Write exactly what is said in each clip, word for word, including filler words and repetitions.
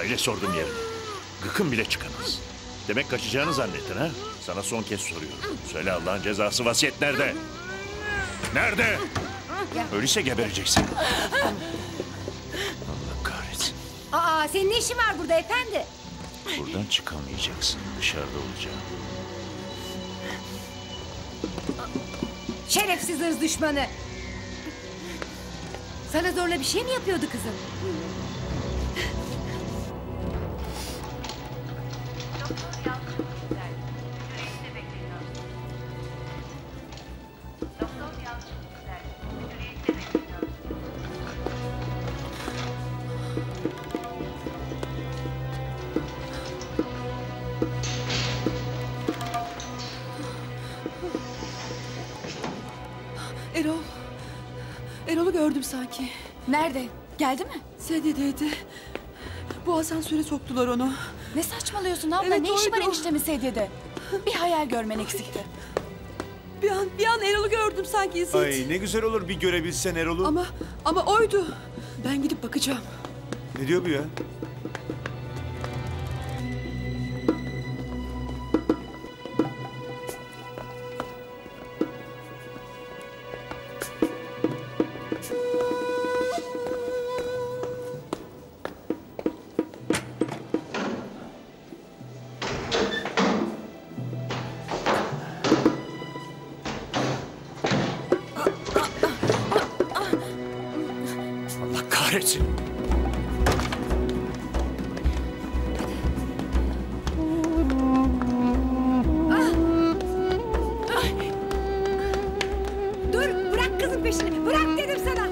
Aile sordum yerini. Gıkın bile çıkamaz. Demek kaçacağını zannettin ha? Sana son kez soruyorum. Söyle, Allah'ın cezası, vasiyet nerede? Nerede? Öyleyse gebereceksin. Allah kahretsin. Aa, senin ne işin var burada efendi? Buradan çıkamayacaksın. Dışarıda olacağım. Şerefsiz hırs düşmanı. Sana zorla bir şey mi yapıyordu kızım? Erol. Erol'u gördüm sanki. Nerede? Geldi mi? Sedyedeydi. Bu asansöre soktular onu. Ne saçmalıyorsun abla? Evet, ne işi var oydu. eniştemin sedyede? Bir hayal görmen eksikti. Bir an, bir an Erol'u gördüm sanki İzzet. Ay ne güzel olur bir görebilsen Erol'u. Ama, ama oydu. Ben gidip bakacağım. Ne diyor bu ya? Allah kahretsin. Dur, bırak kızın peşini. Bırak dedim sana.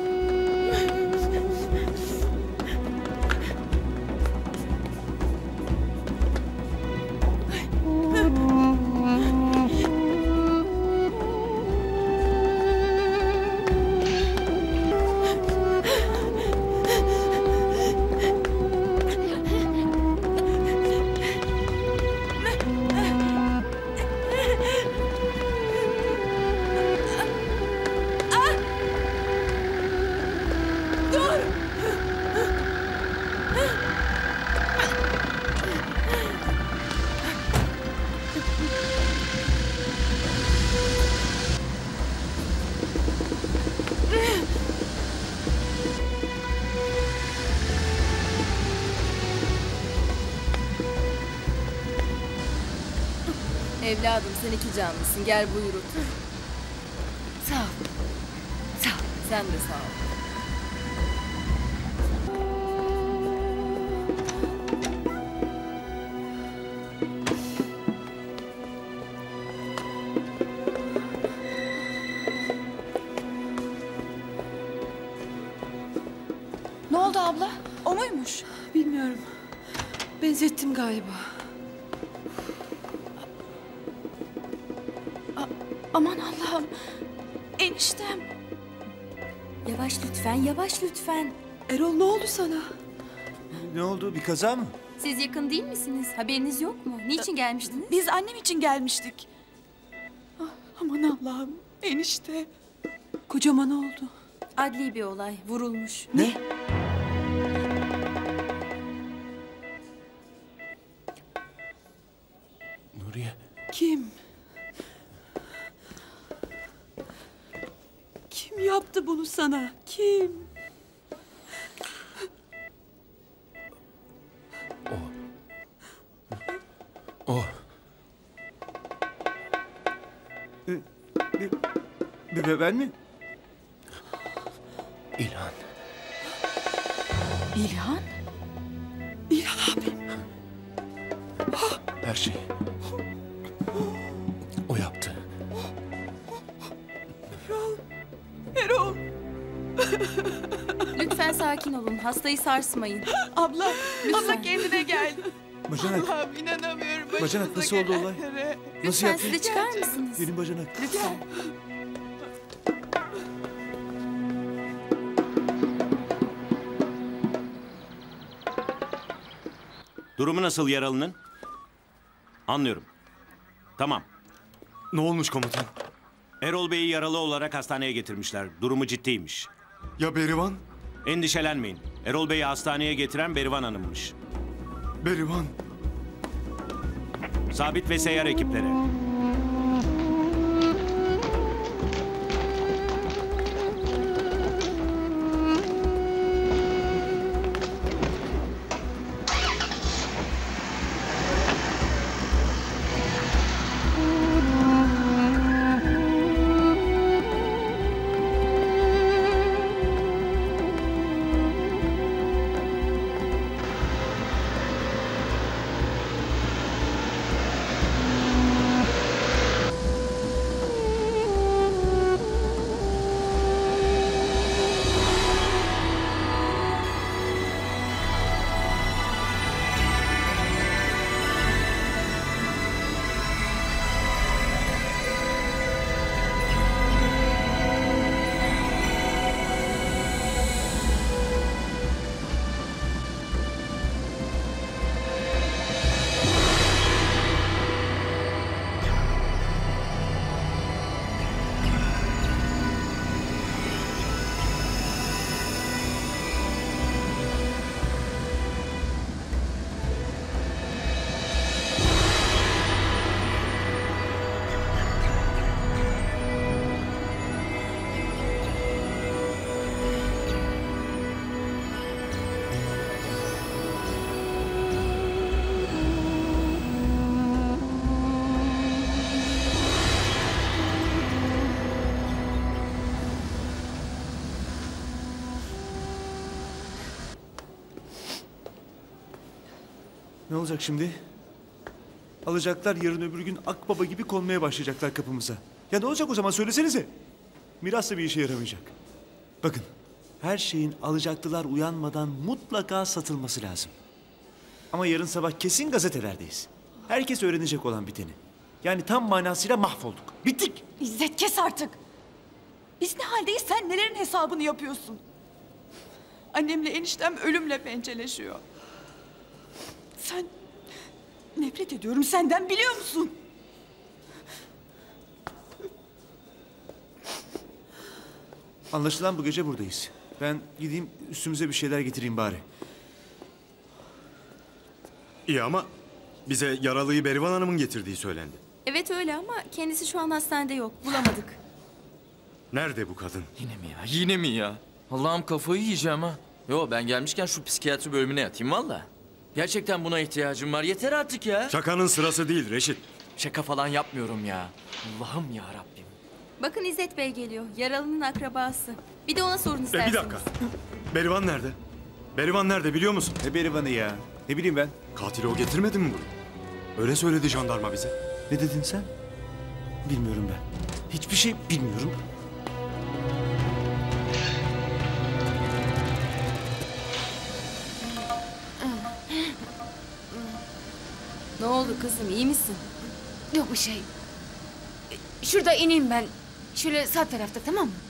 Evladım sen iki canlısın. Gel buyur otur. Sağ ol. Sağ ol. Sen de sağ ol. Ne oldu abla? O muymuş? Bilmiyorum. Benzettim galiba. Aman Allah'ım. Eniştem. Yavaş lütfen, yavaş lütfen. Erol ne oldu sana? Ne oldu? Bir kaza mı? Siz yakın değil misiniz? Haberiniz yok mu? Niçin gelmiştiniz? Biz annem için gelmiştik. Ah, aman Allah'ım. Enişte. Kocama ne oldu? Adli bir olay. Vurulmuş. Ne? Nuriye. Kim? Kim yaptı bunu sana? Kim? O. Ee, bir, bir, ben mi? İlhan. İlhan? İlhan abim. Her şey. O yaptı. Erol. Erol. Lütfen sakin olun. Hastayı sarsmayın. Abla. Lütfen. Abla kendine gel. Bacanak. Allah'ım inanamıyorum. Bacanak nasıl oldu olay? Nasıl Lütfen yaptın? siz de çıkar mısınız? Benim bacanak. Lütfen. Durumu nasıl yaralının? Anlıyorum. Tamam. Ne olmuş komutan? Erol Bey'i yaralı olarak hastaneye getirmişler. Durumu ciddiymiş. Ya Berivan? Endişelenmeyin. Erol Bey'i hastaneye getiren Berivan Hanım'mış. Berivan. Sabit ve seyyar ekipleri. Ne olacak şimdi? Alacaklar yarın öbür gün akbaba gibi konmaya başlayacaklar kapımıza. Ya ne olacak o zaman söylesenize. Miras da bir işe yaramayacak. Bakın her şeyin alacaklılar uyanmadan mutlaka satılması lazım. Ama yarın sabah kesin gazetelerdeyiz. Herkes öğrenecek olan biteni. Yani tam manasıyla mahvolduk. Bittik. İzzet kes artık. Biz ne haldeyiz, sen nelerin hesabını yapıyorsun? Annemle eniştem ölümle pençeleşiyor. Sen... Nefret ediyorum senden, biliyor musun? Anlaşılan bu gece buradayız. Ben gideyim üstümüze bir şeyler getireyim bari. İyi ama bize yaralıyı Berivan Hanım'ın getirdiği söylendi. Evet öyle ama kendisi şu an hastanede yok. Bulamadık. Nerede bu kadın? Yine mi ya? Yine mi ya? Allah'ım kafayı yiyeceğim ha. Yo ben gelmişken şu psikiyatri bölümüne yatayım valla. Gerçekten buna ihtiyacım var. Yeter artık ya. Şakanın sırası değil Reşit. Şaka falan yapmıyorum ya. Allah'ım ya Rabbim. Bakın İzzet Bey geliyor. Yaralının akrabası. Bir de ona sorun E, isterseniz. bir dakika. Berivan nerede? Berivan nerede biliyor musun? Ne Berivan'ı ya? Ne bileyim ben. Katili o getirmedi mi buraya? Öyle söyledi jandarma bize. Ne dedin sen? Bilmiyorum ben. Hiçbir şey bilmiyorum. Ne oldu kızım, iyi misin? Yok bir şey. Şurada ineyim ben. Şöyle sağ tarafta, tamam mı?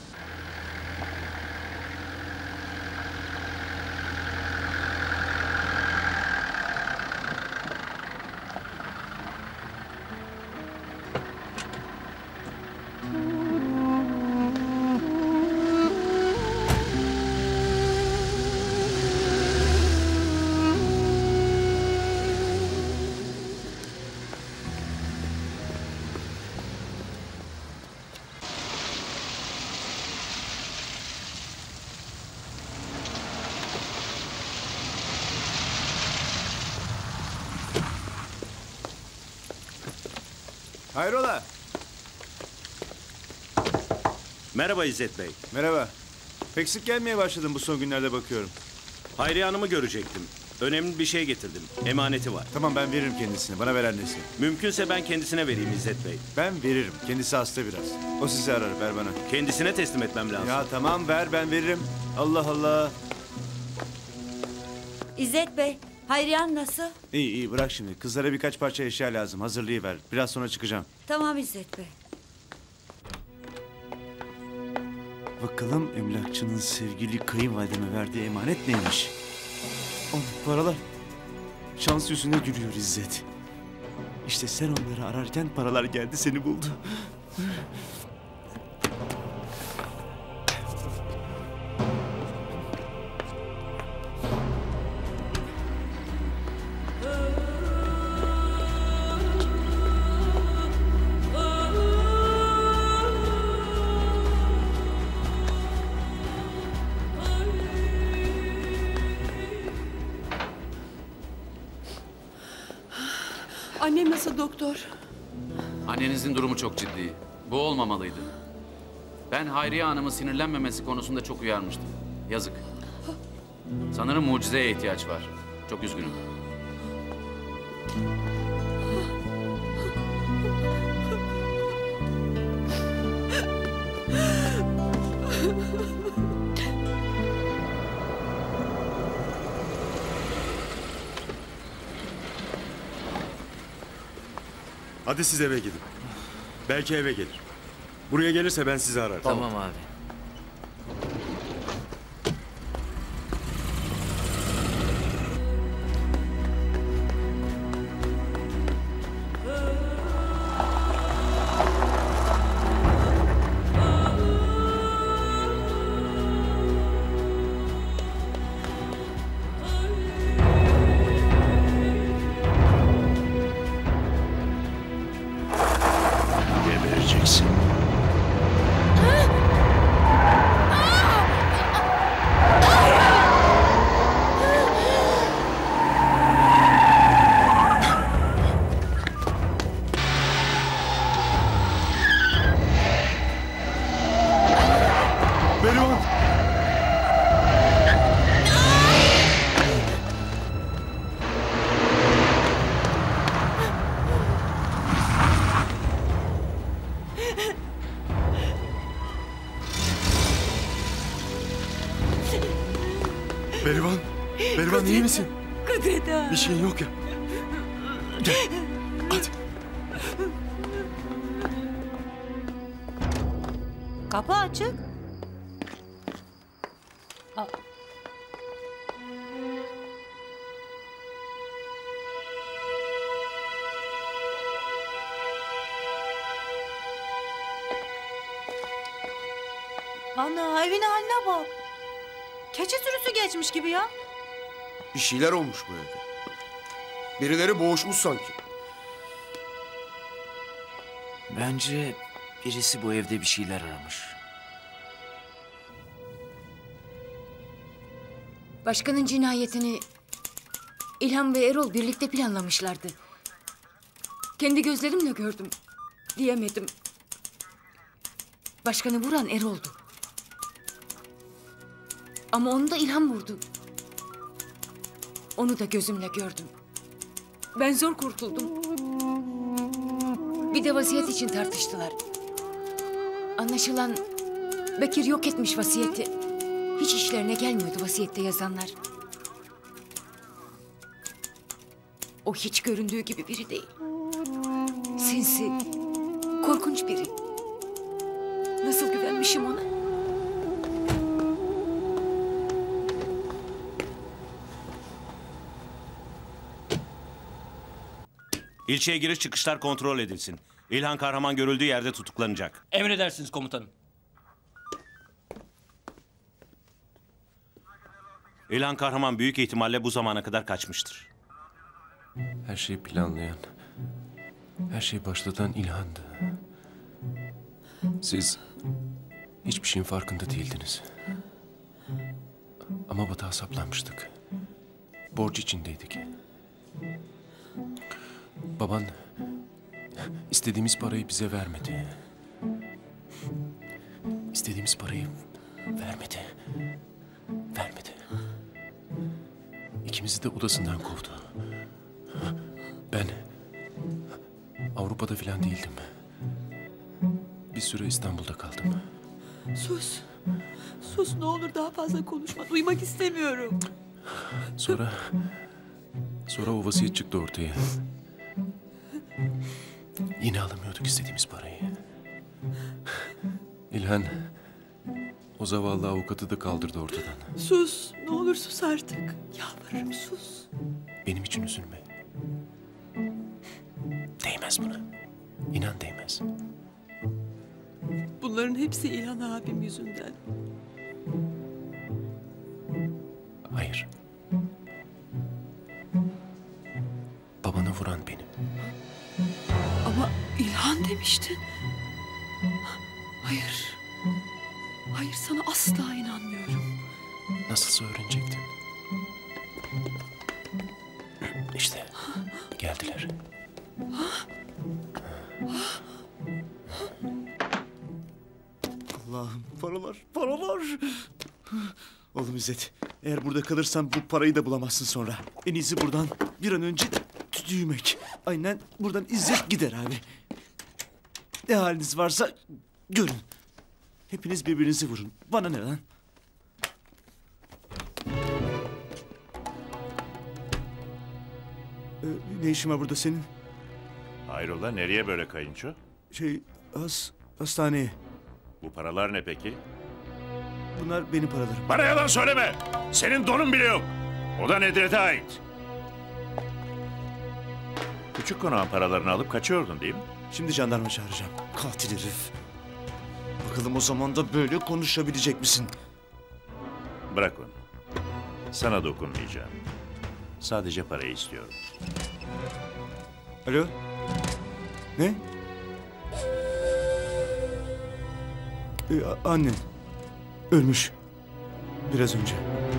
Hayrola? Merhaba İzzet Bey. Merhaba. Pek sık gelmeye başladım bu son günlerde bakıyorum. Hayriye Hanım'ı görecektim. Önemli bir şey getirdim. Emaneti var. Tamam ben veririm kendisine. Bana ver annesi. Mümkünse ben kendisine vereyim İzzet Bey. Ben veririm. Kendisi hasta biraz. O sizi arar. Ver bana. Kendisine teslim etmem lazım. Ya tamam ver ben veririm. Allah Allah. İzzet Bey, Hayriye nasıl? İyi iyi bırak şimdi. Kızlara birkaç parça eşya lazım. Hazırlayıver. Biraz sonra çıkacağım. Tamam İzzet Bey. Bakalım emlakçının sevgili kayınvalideme verdiği emanet neymiş? On paralar. Şans yüzüne gülüyor İzzet. İşte sen onları ararken paralar geldi seni buldu. Annem nasıl doktor? Annenizin durumu çok ciddi. Bu olmamalıydı. Ben Hayriye Hanım'ın sinirlenmemesi konusunda çok uyarmıştım. Yazık. Sanırım mucizeye ihtiyaç var. Çok üzgünüm. Hadi siz eve gidin. Belki eve gelir. Buraya gelirse ben sizi ararım. Tamam abi. Gebereceksin. Berivan! Berivan! Berivan iyi misin? Kudret ağa. Bir şeyin yok ya. Gel. Hadi. Kapı açık. Ana evin haline bak. Keçi sürüsü geçmiş gibi ya. Bir şeyler olmuş bu evde. Birileri boğuşmuş sanki. Bence birisi bu evde bir şeyler aramış. Başkanın cinayetini İlhan ve Erol birlikte planlamışlardı. Kendi gözlerimle gördüm. Diyemedim. Başkanı vuran Erol'du. Ama onu da İlhan vurdu. Onu da gözümle gördüm. Ben zor kurtuldum. Bir de vasiyet için tartıştılar. Anlaşılan Bekir yok etmiş vasiyeti. Hiç işlerine gelmiyordu vasiyette yazanlar. O hiç göründüğü gibi biri değil. Sinsi, korkunç biri. Nasıl güvenmişim ona? İlçeye giriş çıkışlar kontrol edilsin. İlhan Kahraman görüldüğü yerde tutuklanacak. Emredersiniz komutanım. İlhan Kahraman büyük ihtimalle bu zamana kadar kaçmıştır. Her şeyi planlayan, her şeyi başlatan İlhan'dı. Siz hiçbir şeyin farkında değildiniz. Ama batağa saplanmıştık. Borç içindeydik. Baban istediğimiz parayı bize vermedi. İstediğimiz parayı vermedi. Vermedi. İkimizi de odasından kovdu. Ben Avrupa'da falan değildim. Bir süre İstanbul'da kaldım. Sus. Sus ne olur daha fazla konuşma. Duymak istemiyorum. Sonra... Sonra o vasiyet çıktı ortaya. Yine alamıyorduk istediğimiz parayı. İlhan... O zavallı avukatı da kaldırdı ortadan. Sus. Ne olur sus artık. Yalvarırım sus. Benim için üzülme. Değmez buna. İnan değmez. Bunların hepsi İlhan abim yüzünden. Hayır. Babanı vuran benim. Ama İlhan demiştin. Hayır. Hayır sana asla inanmıyorum. Nasılsa öğrenecektin. İşte geldiler. Allah'ım paralar, paralar. Oğlum İzzet, eğer burada kalırsan bu parayı da bulamazsın sonra. En iyisi buradan bir an önce tüymek. Aynen buradan İzzet gider abi. Ne haliniz varsa görün. Hepiniz birbirinizi vurun. Bana ne lan? Ee, ne işin var burada senin? Hayrola nereye böyle kayınço? Şey, has, hastaneye. Bu paralar ne peki? Bunlar benim paralarım. Bana yalan söyleme. Senin donun bile yok. O da Nedret'e ait. Küçük konağın paralarını alıp kaçıyordun değil mi? Şimdi jandarma çağıracağım. Katil herif. Bakalım o zaman da böyle konuşabilecek misin? Bırak onu. Sana dokunmayacağım. Sadece parayı istiyorum. Alo? Ne? Ee, a- annen. Ölmüş. Biraz önce.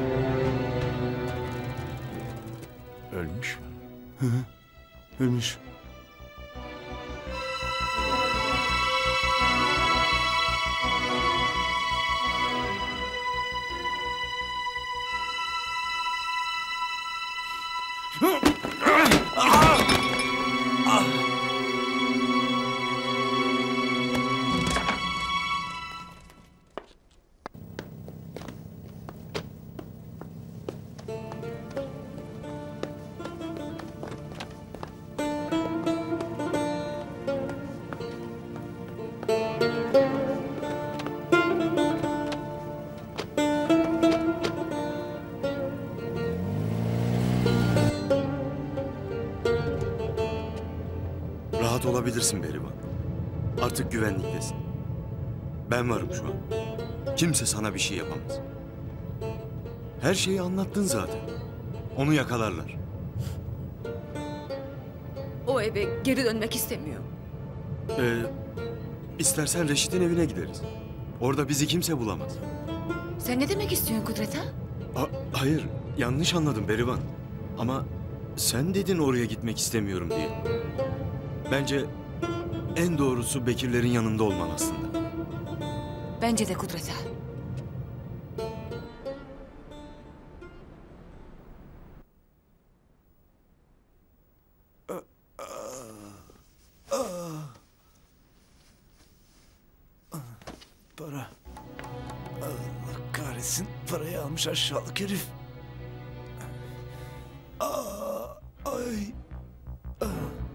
Ölmüş mü? Hı hı. Ölmüş. Rahat olabilirsin Berivan. Artık güvenliktesin. Ben varım şu an. Kimse sana bir şey yapamaz. Her şeyi anlattın zaten. Onu yakalarlar. O eve geri dönmek istemiyor. Ee, istersen Reşit'in evine gideriz. Orada bizi kimse bulamaz. Sen ne demek istiyorsun Kudret ha? Ha- hayır, yanlış anladım Berivan. Ama sen dedin oraya gitmek istemiyorum diye. Bence en doğrusu Bekirlerin yanında olman aslında. Bence de Kudret ha. Para. Allah kahretsin. Parayı almış aşağılık herif. Aa, ay. Aa.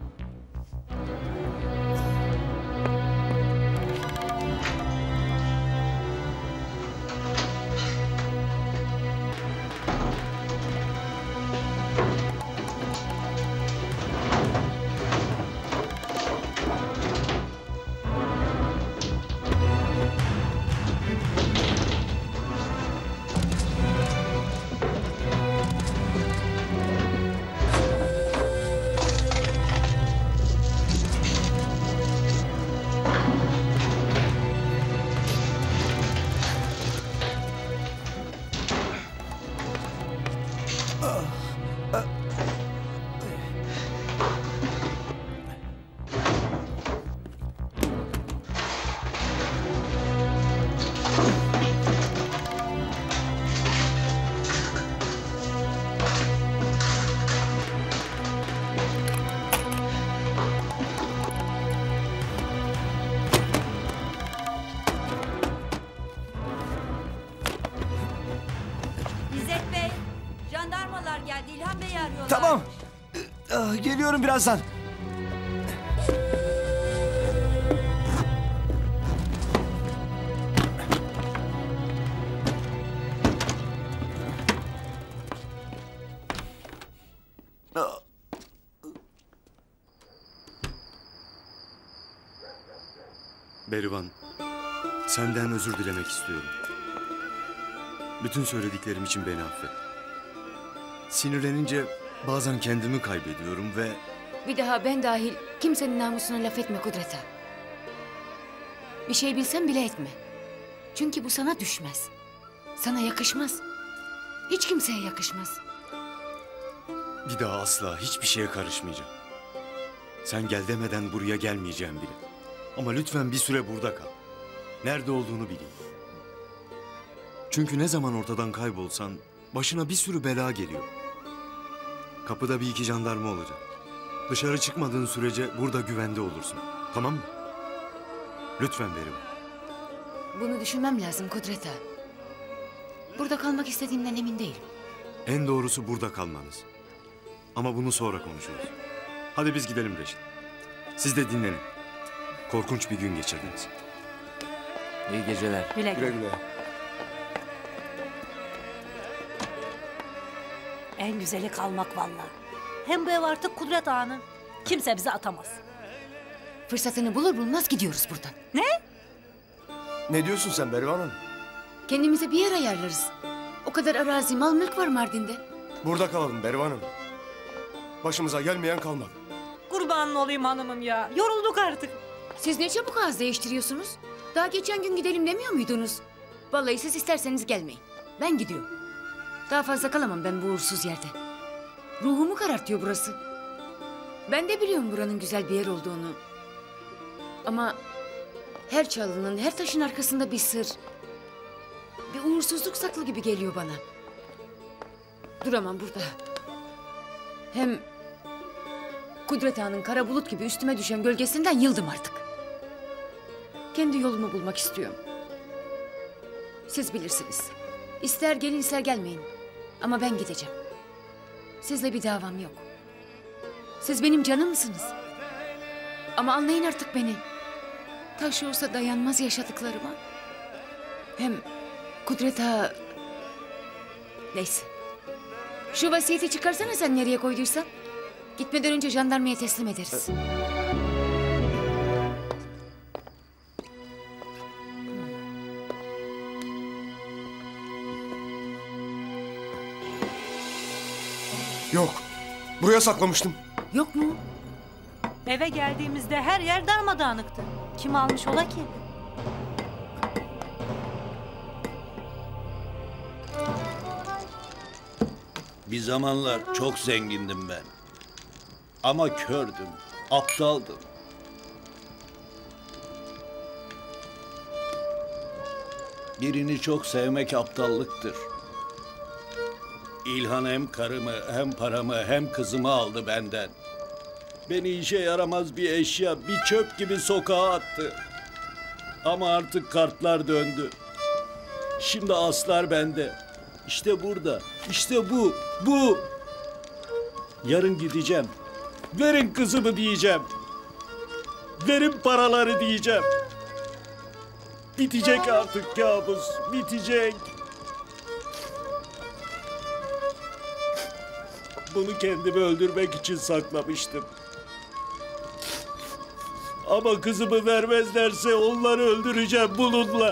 İzzet Bey, jandarmalar geldi. İlhan Bey'i arıyorlar. Tamam. Ah, geliyorum birazdan. Ah. Berivan, senden özür dilemek istiyorum. Bütün söylediklerim için beni affet. Sinirlenince bazen kendimi kaybediyorum ve... Bir daha ben dahil kimsenin namusuna laf etme Kudret ha. Bir şey bilsen bile etme. Çünkü bu sana düşmez. Sana yakışmaz. Hiç kimseye yakışmaz. Bir daha asla hiçbir şeye karışmayacağım. Sen gel demeden buraya gelmeyeceğim bile. Ama lütfen bir süre burada kal. Nerede olduğunu bileyim. Çünkü ne zaman ortadan kaybolsan başına bir sürü bela geliyor. Kapıda bir iki jandarma olacak. Dışarı çıkmadığın sürece burada güvende olursun. Tamam mı? Lütfen Berivan. Bunu düşünmem lazım Kudret Ağa. Burada kalmak istediğimden emin değilim. En doğrusu burada kalmanız. Ama bunu sonra konuşuruz. Hadi biz gidelim Reşit. Siz de dinlenin. Korkunç bir gün geçirdiniz. İyi geceler. Güle güle. Güle güle. En güzeli kalmak vallahi. Hem bu ev artık Kudret Ağa'nın. Kimse bizi atamaz. Fırsatını bulur bulmaz gidiyoruz buradan. Ne? Ne diyorsun sen Berivan Hanım? Kendimize bir yer ayarlarız. O kadar arazi, mal mülk var Mardin'de. Burada kalalım Berivan Hanım. Başımıza gelmeyen kalmadı. Kurbanın olayım hanımım ya. Yorulduk artık. Siz ne çabuk ağız değiştiriyorsunuz? Daha geçen gün gidelim demiyor muydunuz? Vallahi siz isterseniz gelmeyin. Ben gidiyorum. Daha fazla kalamam ben bu uğursuz yerde. Ruhumu karartıyor burası. Ben de biliyorum buranın güzel bir yer olduğunu. Ama her çalının, her taşın arkasında bir sır, bir uğursuzluk saklı gibi geliyor bana. Duramam burada. Hem Kudret Ağa'nın kara bulut gibi üstüme düşen gölgesinden yıldım artık. Kendi yolumu bulmak istiyorum. Siz bilirsiniz. İster gelin ister gelmeyin. Ama ben gideceğim. Sizle bir davam yok. Siz benim canımsınız. Ama anlayın artık beni. Taş olsa dayanmaz yaşadıklarıma. Hem Kudret Ağa... Neyse. Şu vasiyeti çıkarsana sen nereye koyduysan. Gitmeden önce jandarmaya teslim ederiz. Yok. Buraya saklamıştım. Yok mu? Eve geldiğimizde her yer darmadağınıktı. Kim almış ola ki? Bir zamanlar çok zengindim ben. Ama kördüm, aptaldım. Birini çok sevmek aptallıktır. İlhan hem karımı, hem paramı, hem kızımı aldı benden. Beni işe yaramaz bir eşya, bir çöp gibi sokağa attı. Ama artık kartlar döndü. Şimdi aslar bende. İşte burada, işte bu, bu. Yarın gideceğim. Verin kızımı diyeceğim. Verin paraları diyeceğim. Bitecek artık kabus, bitecek. Bunu kendimi öldürmek için saklamıştım. Ama kızımı vermezlerse onları öldüreceğim bununla.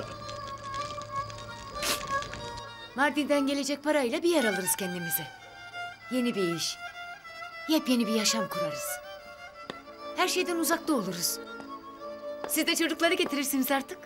Mardin'den gelecek parayla bir yer alırız kendimize. Yeni bir iş. Yepyeni bir yaşam kurarız. Her şeyden uzakta oluruz. Siz de çocukları getirirsiniz artık.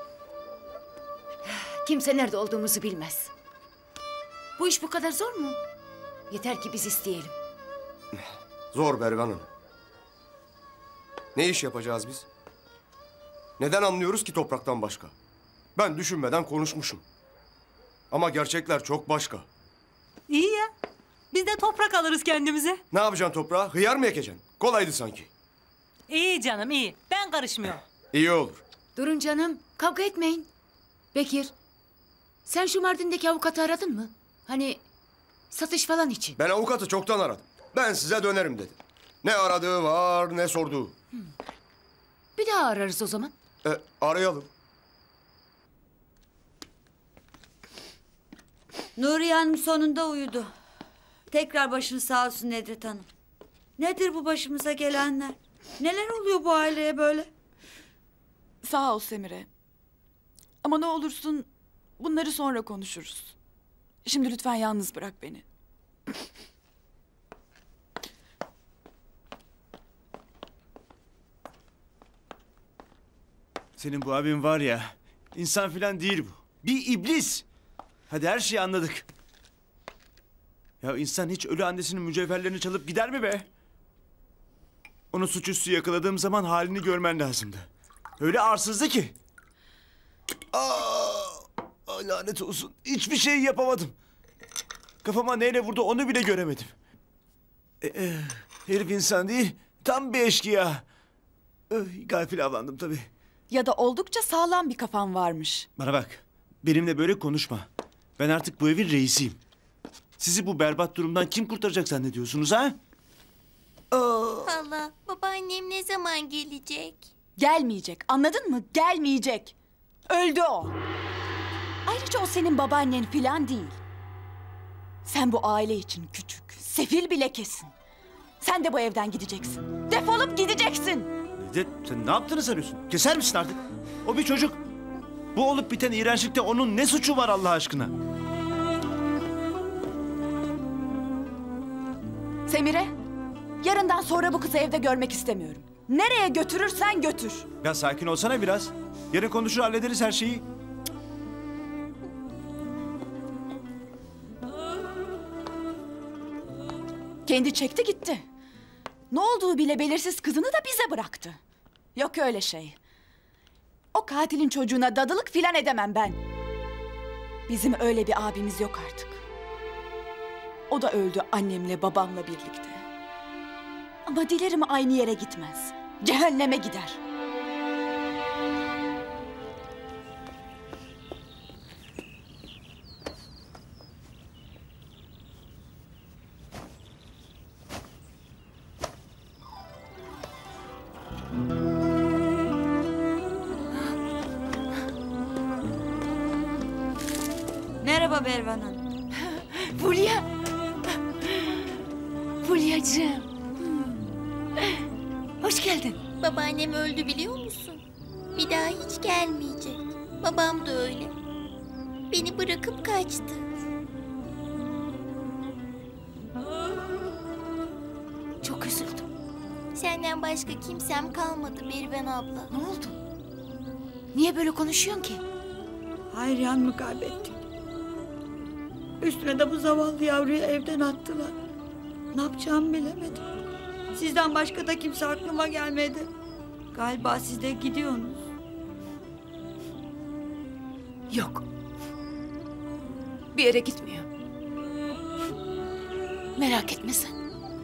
Kimse nerede olduğumuzu bilmez. Bu iş bu kadar zor mu? Yeter ki biz isteyelim. Zor Berivan Hanım. Ne iş yapacağız biz? Neden anlıyoruz ki topraktan başka? Ben düşünmeden konuşmuşum. Ama gerçekler çok başka. İyi ya. Biz de toprak alırız kendimize. Ne yapacaksın toprağa? Hıyar mı ekeceksin? Kolaydı sanki. İyi canım iyi. Ben karışmıyorum. İyi olur. Durun canım, kavga etmeyin. Bekir, sen şu Mardin'deki avukatı aradın mı? Hani satış falan için. Ben avukatı çoktan aradım. Ben size dönerim dedi. Ne aradığı var ne sorduğu. Hmm. Bir daha ararız o zaman. E, arayalım. Nuriye Hanım sonunda uyudu. Tekrar başınız sağ olsun Nedret Hanım. Nedir bu başımıza gelenler? Neler oluyor bu aileye böyle? Sağ ol Semire. Ama ne olursun bunları sonra konuşuruz. Şimdi lütfen yalnız bırak beni. Senin bu abin var ya, insan falan değil bu. Bir iblis. Hadi her şeyi anladık. Ya insan hiç ölü annesinin mücevherlerini çalıp gider mi be? Onu suçüstü yakaladığım zaman halini görmen lazımdı. Öyle arsızdı ki. Aa, lanet olsun. Hiçbir şey yapamadım. Kafama neyle vurdu onu bile göremedim. E, e, herif insan değil, tam bir eşkıya. Öh, gafil avlandım tabii. Ya da oldukça sağlam bir kafan varmış. Bana bak, benimle böyle konuşma. Ben artık bu evin reisiyim. Sizi bu berbat durumdan kim kurtaracak zannediyorsunuz ha? Hala, babaannem ne zaman gelecek? Gelmeyecek, anladın mı? Gelmeyecek. Öldü o. Ayrıca o senin babaannen filan değil. Sen bu aile için küçük, sefil bir lekesin. Sen de bu evden gideceksin. Defolup gideceksin. De, sen ne yaptığını sanıyorsun? Keser misin artık? O bir çocuk. Bu olup biten iğrençlikte onun ne suçu var Allah aşkına? Semire, yarından sonra bu kızı evde görmek istemiyorum. Nereye götürürsen götür. Ya sakin olsana biraz. Yarın konuşur hallederiz her şeyi. Kendi çekti gitti. Ne olduğu bile belirsiz kızını da bize bıraktı. Yok öyle şey. O katilin çocuğuna dadılık filan edemem ben. Bizim öyle bir abimiz yok artık. O da öldü annemle babamla birlikte. Ama dilerim aynı yere gitmez. Cehenneme gider. Merhaba Bervan Hanım. Fulya. Fulyacığım. Hoş geldin. Babaannem öldü biliyor musun? Bir daha hiç gelmeyecek. Babam da öyle. Beni bırakıp kaçtı. Çok üzüldüm. Senden başka kimsem kalmadı Berivan abla. Ne oldu? Niye böyle konuşuyorsun ki? Hayriyan mı kaybettik? Üstüne de bu zavallı yavruyu evden attılar. Ne yapacağımı bilemedim. Sizden başka da kimse aklıma gelmedi. Galiba siz de gidiyorsunuz. Yok. Bir yere gitmiyor. Merak etme sen.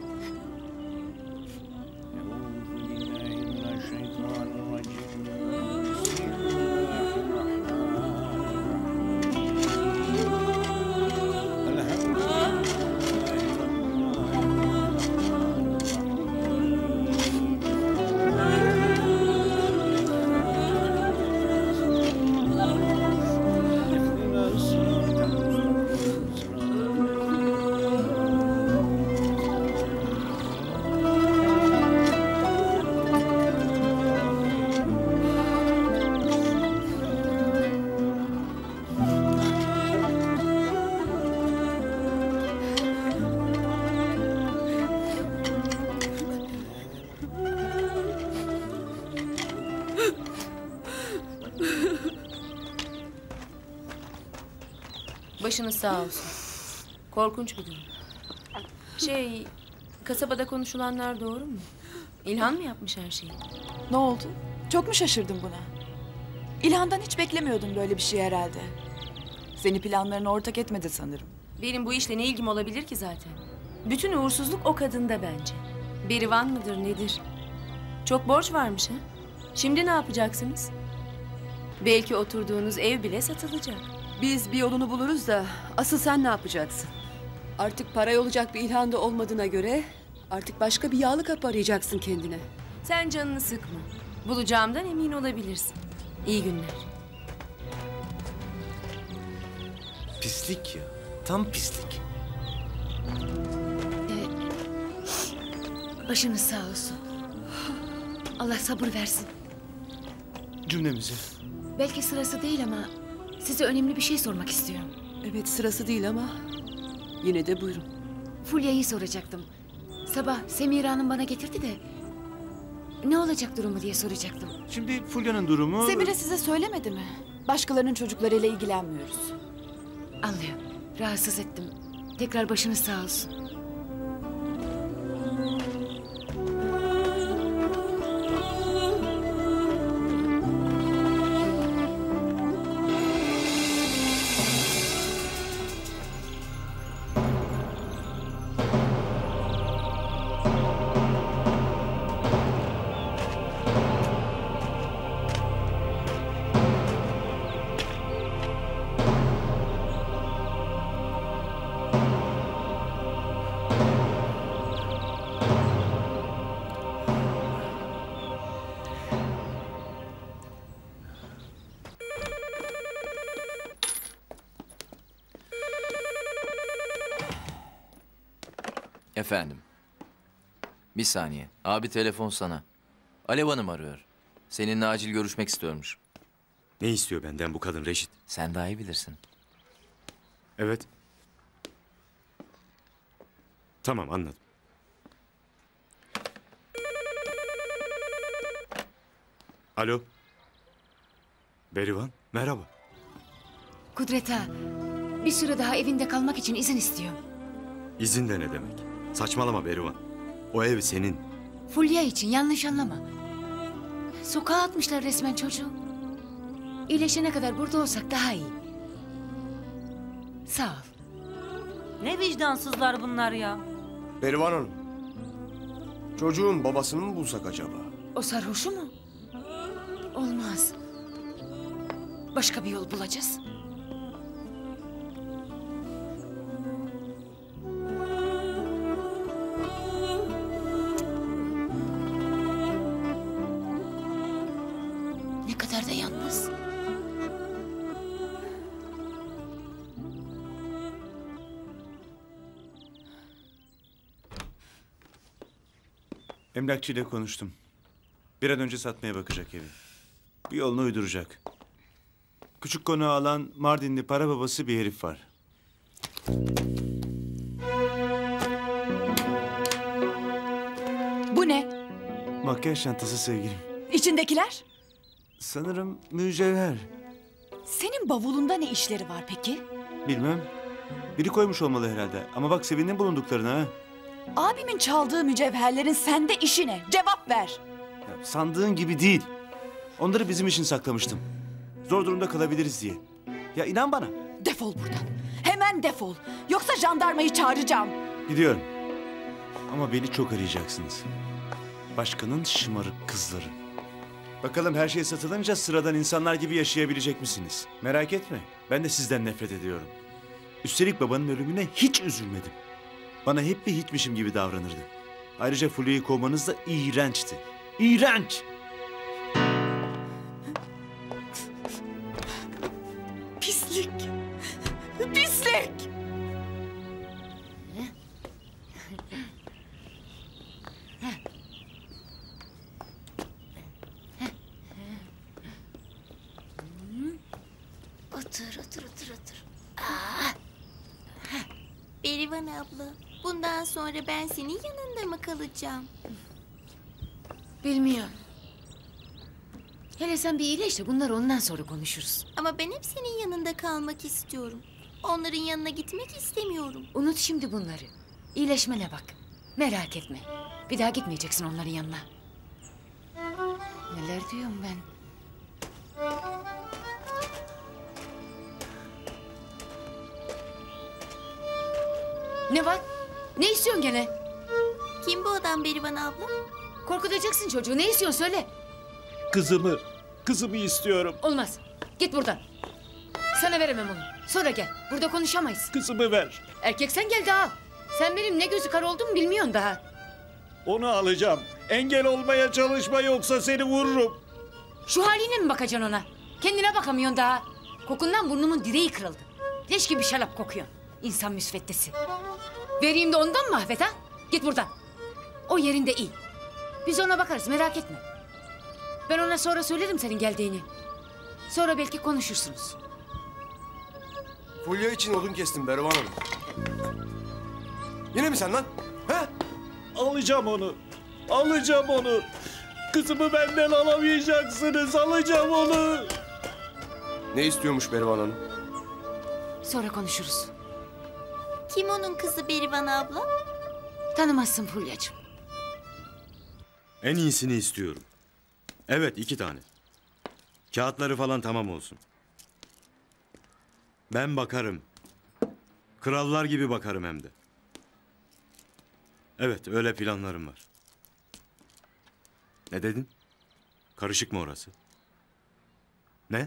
Başınız sağ olsun. Korkunç bir durum. Şey, kasabada konuşulanlar doğru mu? İlhan mı yapmış her şeyi? Ne oldu? Çok mu şaşırdın buna? İlhan'dan hiç beklemiyordum böyle bir şey herhalde. Seni planlarına ortak etmedi sanırım. Benim bu işle ne ilgim olabilir ki zaten? Bütün uğursuzluk o kadında bence. Berivan mıdır nedir? Çok borç varmış ha? Şimdi ne yapacaksınız? Belki oturduğunuz ev bile satılacak. Biz bir yolunu buluruz da asıl sen ne yapacaksın? Artık paraya olacak bir İlhan'da olmadığına göre artık başka bir yağlı kapı arayacaksın kendine. Sen canını sıkma. Bulacağımdan emin olabilirsin. İyi günler. Pislik ya. Tam pislik. Başınız sağ olsun. Allah sabır versin. Cümlemizi. Belki sırası değil ama size önemli bir şey sormak istiyorum. Evet, sırası değil ama yine de buyurun. Fulya'yı soracaktım. Sabah Semira Hanım bana getirdi de ne olacak durumu diye soracaktım. Şimdi Fulya'nın durumu... Semire size söylemedi mi? Başkalarının çocuklarıyla ilgilenmiyoruz. Anlıyorum. Rahatsız ettim. Tekrar başınız sağ olsun. Efendim. Bir saniye. Abi telefon sana. Alev Hanım arıyor. Seninle acil görüşmek istiyormuş. Ne istiyor benden bu kadın Reşit? Sen daha iyi bilirsin. Evet. Tamam, anladım. Alo. Berivan, merhaba. Kudret ağa, bir süre daha evinde kalmak için izin istiyorum. İzin de ne demek? Saçmalama Berivan. O ev senin. Fulya için yanlış anlama. Sokağa atmışlar resmen çocuğu. İyileşene kadar burada olsak daha iyi. Sağ ol. Ne vicdansızlar bunlar ya. Berivan Hanım. Çocuğun babasını mı bulsak acaba? O sarhoşu mu? Olmaz. Başka bir yol bulacağız. Ne kadar da yalnız. Emlakçıyla konuştum. Bir an önce satmaya bakacak evi. Bir yolunu uyduracak. Küçük konağı alan Mardinli para babası bir herif var. Bu ne? Makyaj çantası sevgilim. İçindekiler? Sanırım mücevher. Senin bavulunda ne işleri var peki? Bilmem. Biri koymuş olmalı herhalde. Ama bak sevindim bulunduklarına ha. Abimin çaldığı mücevherlerin sende işi ne? Cevap ver. Ya, sandığın gibi değil. Onları bizim için saklamıştım. Zor durumda kalabiliriz diye. Ya inan bana. Defol buradan. Hemen defol. Yoksa jandarmayı çağıracağım. Gidiyorum. Ama beni çok arayacaksınız. Başkanın şımarık kızları. Bakalım her şey satılınca sıradan insanlar gibi yaşayabilecek misiniz? Merak etme. Ben de sizden nefret ediyorum. Üstelik babanın ölümüne hiç üzülmedim. Bana hep bir hiçmişim gibi davranırdı. Ayrıca Fulya'yı kovmanız da iğrençti. İğrenç! Pislik. Pislik. Otur, otur, otur, otur. Aa. Berivan abla, bundan sonra ben senin yanında mı kalacağım? Bilmiyorum. Hele sen bir iyileş de bunları ondan sonra konuşuruz. Ama ben hep senin yanında kalmak istiyorum. Onların yanına gitmek istemiyorum. Unut şimdi bunları. İyileşmene bak. Merak etme. Bir daha gitmeyeceksin onların yanına. Neler diyorum ben? Ne var? Ne istiyorsun gene? Kim bu adam Berivan abla? Korkutacaksın çocuğu. Ne istiyorsun söyle. Kızımı, kızımı istiyorum. Olmaz. Git buradan. Sana veremem onu. Sonra gel. Burada konuşamayız. Kızımı ver. Erkek sen gel daha. Sen benim ne gözü kara olduğumu bilmiyorsun daha. Onu alacağım. Engel olmaya çalışma yoksa seni vururum. Şu haline mi bakacaksın ona? Kendine bakamıyorsun daha. Kokundan burnumun direği kırıldı. Leş gibi şarap kokuyor. İnsan müsveddesi. Vereyim de ondan mı Ahmet ha? Git buradan. O yerinde iyi. Biz ona bakarız merak etme. Ben ona sonra söylerim senin geldiğini. Sonra belki konuşursunuz. Fulya için odun kestim Berivan Hanım. Yine mi sen lan? He? Alacağım onu. Alacağım onu. Kızımı benden alamayacaksınız. Alacağım onu. Ne istiyormuş Berivan Hanım? Sonra konuşuruz. Kim onun kızı Berivan abla? Tanımazsın Fulya'cığım. En iyisini istiyorum. Evet, iki tane. Kağıtları falan tamam olsun. Ben bakarım. Krallar gibi bakarım hem de. Evet, öyle planlarım var. Ne dedin? Karışık mı orası? Ne?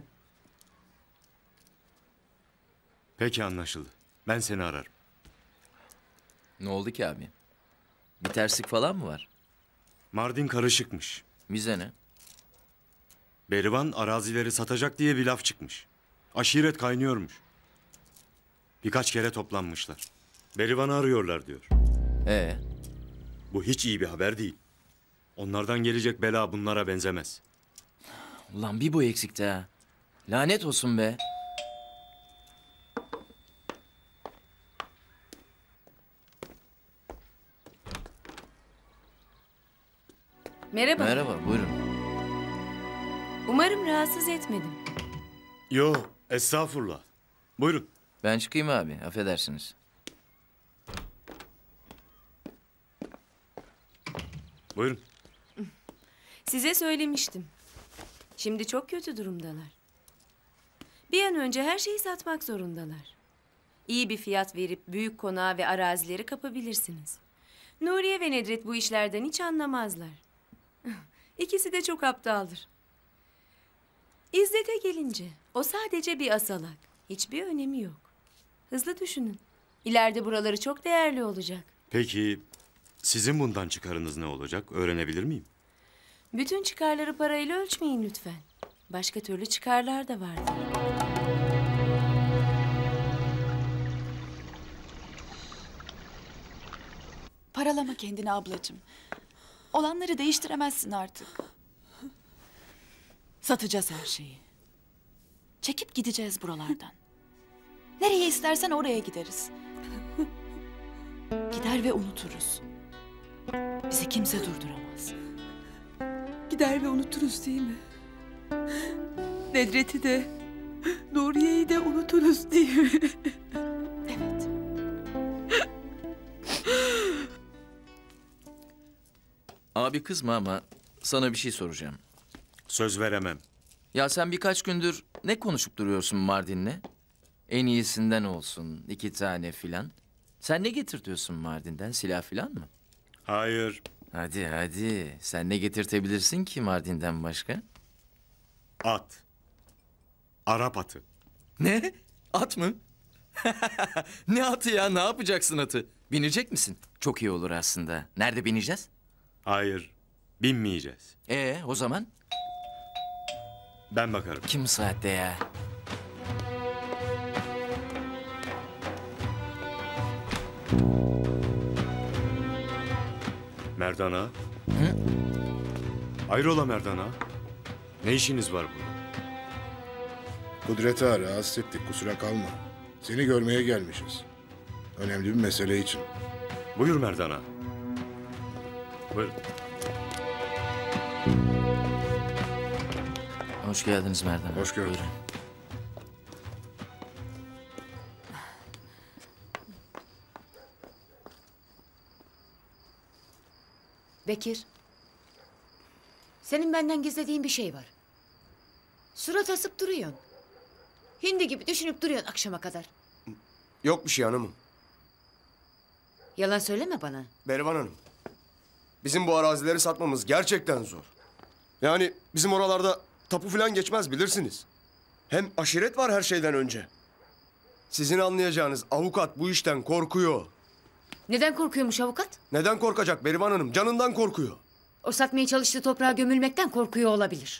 Peki, anlaşıldı. Ben seni ararım. Ne oldu ki abi? Bir terslik falan mı var? Mardin karışıkmış. Bize ne? Berivan arazileri satacak diye bir laf çıkmış. Aşiret kaynıyormuş. Birkaç kere toplanmışlar. Berivan'ı arıyorlar diyor. Ee? Bu hiç iyi bir haber değil. Onlardan gelecek bela bunlara benzemez. Ulan bir bu eksikti ha. Lanet olsun be. Merhaba. Merhaba, buyurun. Umarım rahatsız etmedim. Yo, estağfurullah. Buyurun. Ben çıkayım abi, affedersiniz. Buyurun. Size söylemiştim. Şimdi çok kötü durumdalar. Bir an önce her şeyi satmak zorundalar. İyi bir fiyat verip büyük konağı ve arazileri kapabilirsiniz. Nuriye ve Nedret bu işlerden hiç anlamazlar. İkisi de çok aptaldır. İzzet'e gelince o sadece bir asalak. Hiçbir önemi yok. Hızlı düşünün. İleride buraları çok değerli olacak. Peki sizin bundan çıkarınız ne olacak? Öğrenebilir miyim? Bütün çıkarları parayla ölçmeyin lütfen. Başka türlü çıkarlar da vardır. Paralama kendini ablacığım. Olanları değiştiremezsin artık. Satacağız her şeyi. Çekip gideceğiz buralardan. Nereye istersen oraya gideriz. Gider ve unuturuz. Bizi kimse durduramaz. Gider ve unuturuz değil mi? Nedret'i de, Nuriye'yi de unuturuz değil mi? Evet. Abi kızma ama sana bir şey soracağım. Söz veremem. Ya sen birkaç gündür ne konuşup duruyorsun Mardin'le? En iyisinden olsun, iki tane filan. Sen ne getirtiyorsun Mardin'den, silah filan mı? Hayır. Hadi hadi, sen ne getirtebilirsin ki Mardin'den başka? At. Arap atı. Ne? At mı? Ne atı ya, ne yapacaksın atı? Binecek misin? Çok iyi olur aslında. Nerede bineceğiz? Hayır. Binmeyeceğiz. Ee, o zaman? Ben bakarım. Kim bu saatte ya? Merdan ağa. Hayrola Merdan ağa? Ne işiniz var burada? Kudret'i ara, rahatsız ettik, kusura kalma. Seni görmeye gelmişiz. Önemli bir mesele için. Buyur Merdan ağa. Buyur. Hoş geldiniz Merdan. Hoş gördük. Buyurun. Bekir. Senin benden gizlediğin bir şey var. Surat asıp duruyorsun. Hindi gibi düşünüp duruyorsun akşama kadar. Yok bir şey hanımım. Yalan söyleme bana. Berivan Hanım. Bizim bu arazileri satmamız gerçekten zor. Yani bizim oralarda tapu falan geçmez bilirsiniz. Hem aşiret var her şeyden önce. Sizin anlayacağınız avukat bu işten korkuyor. Neden korkuyormuş avukat? Neden korkacak Berivan Hanım? Canından korkuyor. O satmaya çalıştığı toprağa gömülmekten korkuyor olabilir.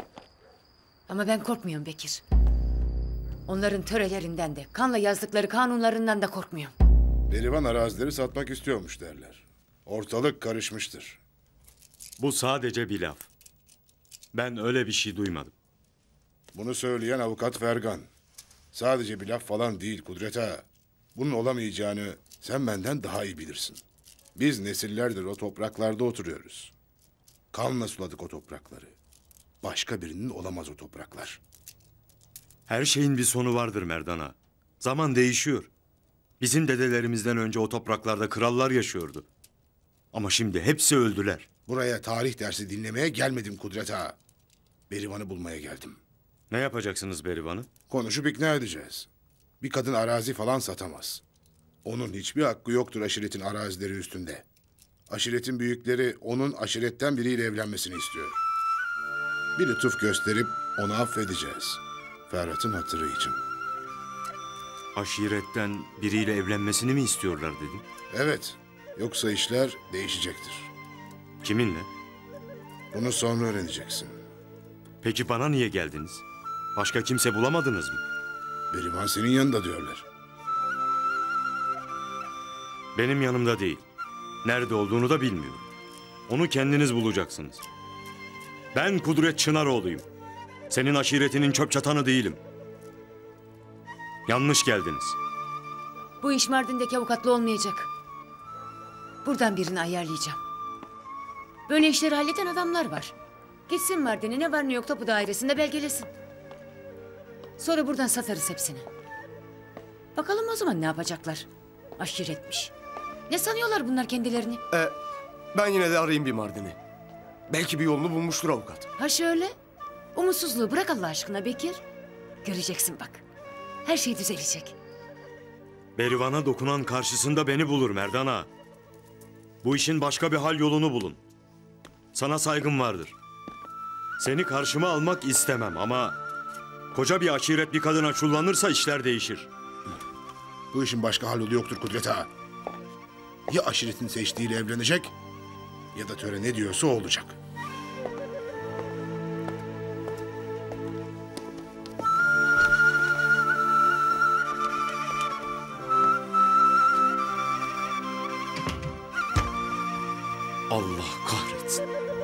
Ama ben korkmuyorum Bekir. Onların törelerinden de, kanla yazdıkları kanunlarından da korkmuyorum. Berivan arazileri satmak istiyormuş derler. Ortalık karışmıştır. Bu sadece bir laf. Ben öyle bir şey duymadım. Bunu söyleyen avukat Fergan. Sadece bir laf falan değil Kudret ağa. Bunun olamayacağını sen benden daha iyi bilirsin. Biz nesillerdir o topraklarda oturuyoruz. Kanla suladık o toprakları. Başka birinin olamaz o topraklar. Her şeyin bir sonu vardır Merdan ağa. Zaman değişiyor. Bizim dedelerimizden önce o topraklarda krallar yaşıyordu. Ama şimdi hepsi öldüler. Buraya tarih dersi dinlemeye gelmedim Kudret ağa. Berivan'ı bulmaya geldim. Ne yapacaksınız Berivan'ı? Konuşup ikna edeceğiz. Bir kadın arazi falan satamaz. Onun hiçbir hakkı yoktur aşiretin arazileri üstünde. Aşiretin büyükleri onun aşiretten biriyle evlenmesini istiyor. Bir lütuf gösterip onu affedeceğiz. Ferhat'ın hatırı için. Aşiretten biriyle evlenmesini mi istiyorlar dedin? Evet. Yoksa işler değişecektir. Kiminle? Bunu sonra öğreneceksin. Peki bana niye geldiniz? Başka kimse bulamadınız mı? Berivan senin yanında diyorlar. Benim yanımda değil. Nerede olduğunu da bilmiyorum. Onu kendiniz bulacaksınız. Ben Kudret Çınaroğlu'yum. Senin aşiretinin çöp çatanı değilim. Yanlış geldiniz. Bu iş Mardin'deki avukatla olmayacak. Buradan birini ayarlayacağım. Böyle işleri halleden adamlar var. Gitsin Mardin'e, ne var ne yok tapu dairesinde belgelesin. Sonra buradan satarız hepsini. Bakalım o zaman ne yapacaklar? Aşiretmiş. Ne sanıyorlar bunlar kendilerini? Ee, ben yine de arayayım bir Mardin'i. Belki bir yolunu bulmuştur avukat. Ha şöyle. Umutsuzluğu bırak Allah aşkına Bekir. Göreceksin bak. Her şey düzelecek. Berivan'a dokunan karşısında beni bulur Merdan Ağa. Bu işin başka bir hal yolunu bulun. Sana saygım vardır. Seni karşıma almak istemem ama... koca bir aşiret bir kadına çullanırsa işler değişir. Bu işin başka hal yolu yoktur Kudret Ağa. Ya aşiretin seçtiğiyle evlenecek ya da töre ne diyorsa o olacak. Allah kahretsin.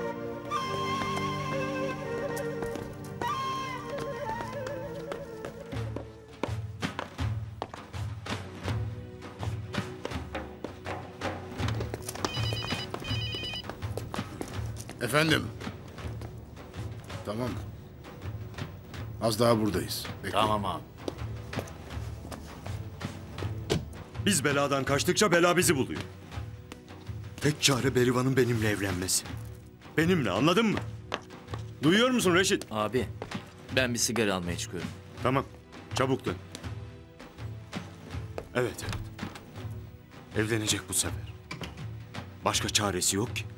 Efendim. Tamam. Az daha buradayız. Bekle. Tamam abi. Biz beladan kaçtıkça bela bizi buluyor. Tek çare Berivan'ın benimle evlenmesi. Benimle, anladın mı? Duyuyor musun Reşit? Abi, ben bir sigara almaya çıkıyorum. Tamam, çabuk dön. Evet, evet. Evlenecek bu sefer. Başka çaresi yok ki.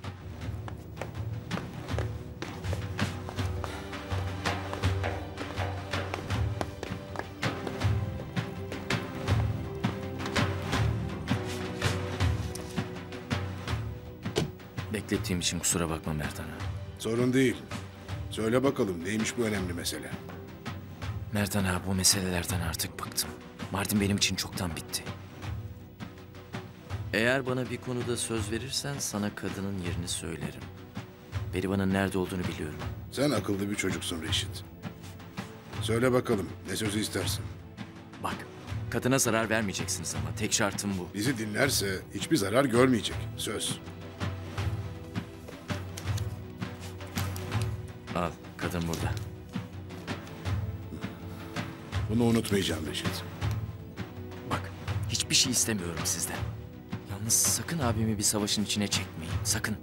Beklettiğim için kusura bakma Mertan Ağa. Sorun değil. Söyle bakalım neymiş bu önemli mesele? Mertan Ağa, bu meselelerden artık bıktım. Mardin benim için çoktan bitti. Eğer bana bir konuda söz verirsen sana kadının yerini söylerim. Berivan'ın nerede olduğunu biliyorum. Sen akıllı bir çocuksun Reşit. Söyle bakalım ne sözü istersin? Bak, kadına zarar vermeyeceksiniz ama tek şartım bu. Bizi dinlerse hiçbir zarar görmeyecek. Söz. Al, kadın burada. Bunu unutmayacağım Reşit. Bak, hiçbir şey istemiyorum sizden. Yalnız sakın abimi bir savaşın içine çekmeyin, sakın.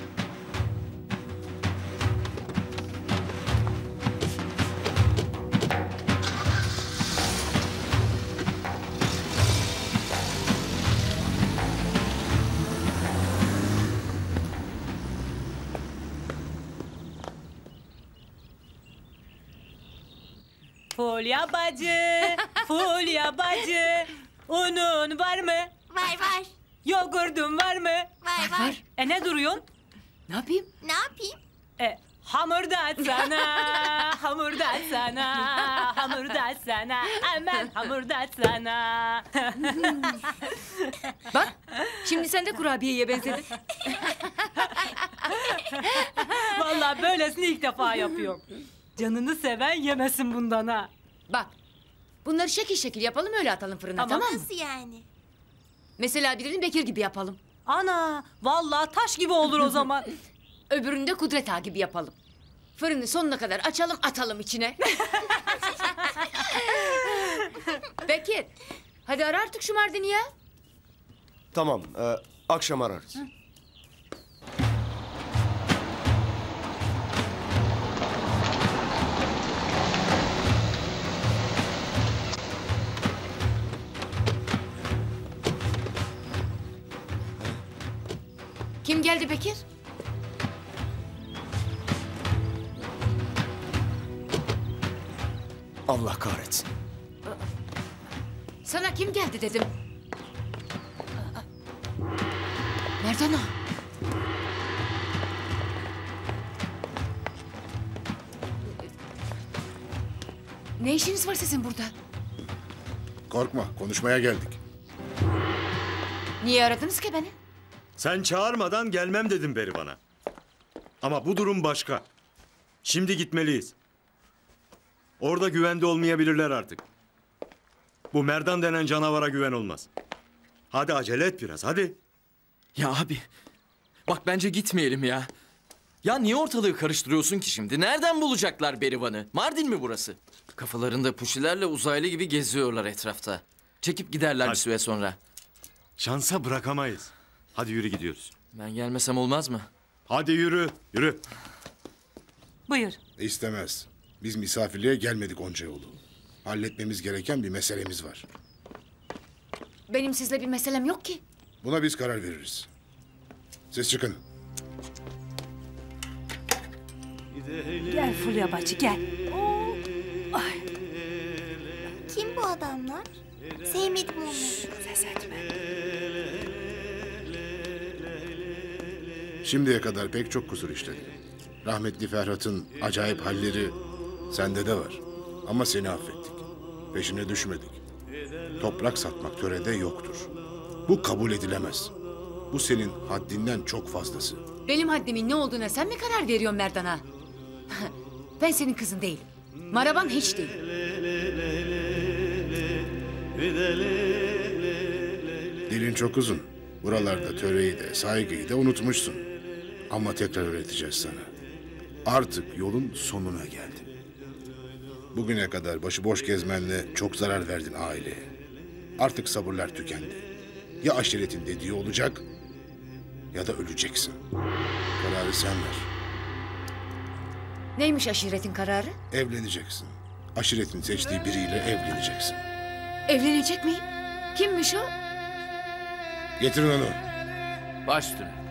Fulya bacı, Fulya bacı. Unun var mı? Var var. Yoğurdun var mı? Var var. E ne duruyorsun? Ne yapayım? Ne yapayım? E hamur da atsana, hamur da atsana, hamur da atsana, hemen hamur da atsana. Bak, şimdi sen de kurabiyeye benzedin. Vallahi böylesini ilk defa yapıyorum. Canını seven yemesin bundan ha. Bak, bunları şekil şekil yapalım, öyle atalım fırına, Tamam. tamam mı? Nasıl yani? Mesela birini Bekir gibi yapalım. Ana, vallahi taş gibi olur o zaman. Öbürünü de Kudret Ağa gibi yapalım. Fırını sonuna kadar açalım, atalım içine. Bekir, hadi ara artık şu Mardin'i ya. Tamam, e, akşam ararız. Hı. Kim geldi Bekir? Allah kahretsin. Sana kim geldi dedim. Merdan Ağa. Ne işiniz var sizin burada? Korkma konuşmaya geldik. Niye aradınız ki beni? Sen çağırmadan gelmem dedim Berivan'a. Ama bu durum başka. Şimdi gitmeliyiz. Orada güvende olmayabilirler artık. Bu Merdan denen canavara güven olmaz. Hadi acele et biraz, hadi. Ya abi, bak bence gitmeyelim ya. Ya niye ortalığı karıştırıyorsun ki şimdi? Nereden bulacaklar Berivan'ı? Mardin mi burası? Kafalarında puşilerle uzaylı gibi geziyorlar etrafta. Çekip giderler Hadi. bir süre sonra. Şansa bırakamayız. Hadi yürü gidiyoruz. Ben gelmesem olmaz mı? Hadi yürü, yürü. Buyur. İstemez. Biz misafirliğe gelmedik onca yolu. Halletmemiz gereken bir meselemiz var. Benim sizle bir meselem yok ki. Buna biz karar veririz. Siz çıkın. Gel Fulya bacı gel. Ay. Kim bu adamlar? Sevmedim onları. Ses etme. Şimdiye kadar pek çok kusur işledin. Rahmetli Ferhat'ın acayip halleri sende de var. Ama seni affettik. Peşine düşmedik. Toprak satmak törede yoktur. Bu kabul edilemez. Bu senin haddinden çok fazlası. Benim haddimin ne olduğuna sen mi karar veriyorsun Merdan'a? Ben senin kızın değilim. Maraban hiç değil. Dilin çok uzun. Buralarda töreyi de saygıyı da unutmuşsun. Ama tekrar öğreteceğiz sana. Artık yolun sonuna geldin. Bugüne kadar başıboş gezmenle çok zarar verdin aileye. Artık sabırlar tükendi. Ya aşiretin dediği olacak ya da öleceksin. Kararı sen ver. Neymiş aşiretin kararı? Evleneceksin. Aşiretin seçtiği biriyle evleneceksin. Evlenecek miyim? Kimmiş o? Getirin onu. Baş üstüne.